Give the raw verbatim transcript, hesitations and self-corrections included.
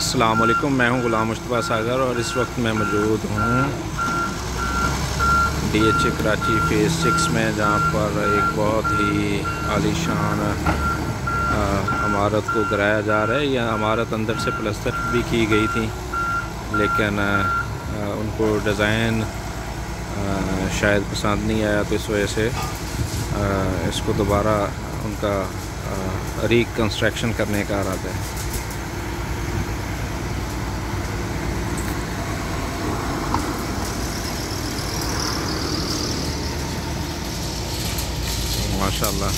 अस्सलाम वालेकुम, मैं हूं गुलाम मुस्तफ़ा सागर और इस वक्त मैं मौजूद हूं D H A Karachi phase six में, जहां पर एक बहुत ही आलीशान इमारत को गिराया जा रहा है। यह इमारत अंदर से प्लस्तर भी की गई थी, लेकिन आ, उनको डिज़ाइन शायद पसंद नहीं आया, तो इस वजह से आ, इसको दोबारा उनका रिकंस्ट्रक्शन करने का इरादा है। माशाअल्लाह।